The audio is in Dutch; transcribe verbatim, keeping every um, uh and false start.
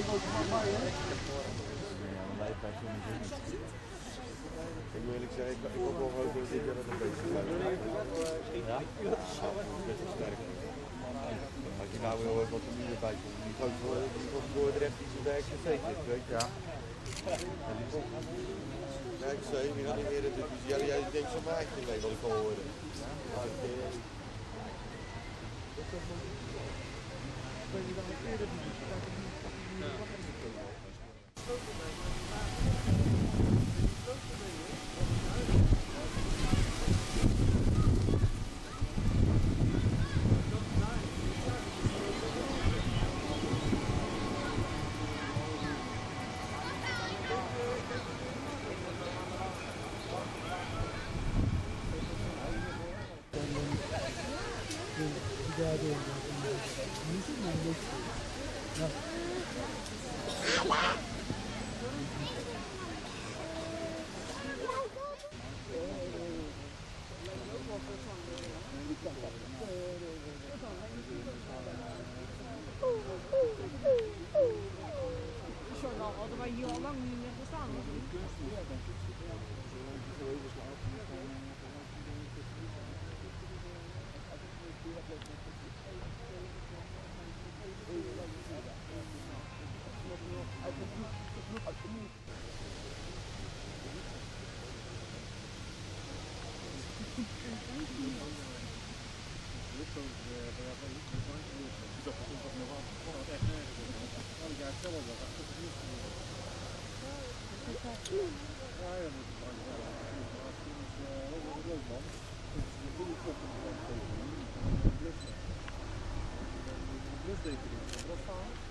Ik wil eerlijk zeggen, ik, ik hoop wel hopen dat dit jaar dat een beetje sluit. Ja? Best wel sterk. Als je nou wil wat er nu erbij komt, die groot voor die Dordrecht die zo werkt heeft, weet je? Ja. En die komt. Ja, ik zei, wie nog niet meer het is. Ja, jij denkt zo'n maatje mee wat ik al hoorde. Ja, ik ben je dan een keer dat die Nou, hadden wij hier al lang niet meer gestaan, of niet? Blusrekening, dat